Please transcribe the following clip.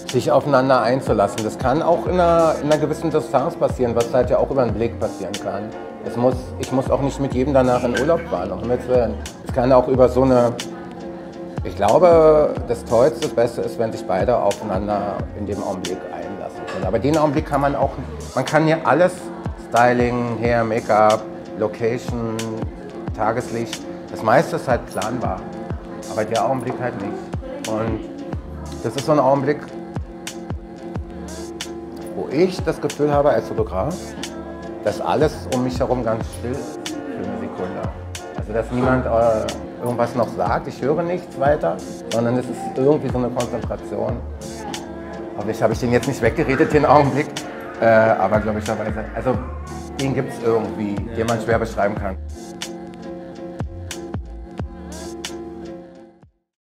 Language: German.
sich aufeinander einzulassen. Das kann auch in einer gewissen Distanz passieren, was halt ja auch über den Blick passieren kann. Ich muss auch nicht mit jedem danach in Urlaub fahren. Es kann auch über so eine... Ich glaube, das Tollste, das Beste ist, wenn sich beide aufeinander in dem Augenblick einlassen können. Aber den Augenblick kann man auch... Man kann ja alles, Styling, Hair, Make-up, Location, Tageslicht, das meiste ist halt planbar. Aber der Augenblick halt nicht. Und das ist so ein Augenblick, wo ich das Gefühl habe als Fotograf, dass alles um mich herum ganz still ist für eine Sekunde. Also dass niemand irgendwas noch sagt, ich höre nichts weiter, sondern es ist irgendwie so eine Konzentration. Hoffentlich habe ich den jetzt nicht weggeredet, den Augenblick, aber glücklicherweise, also den gibt es irgendwie, den man schwer beschreiben kann.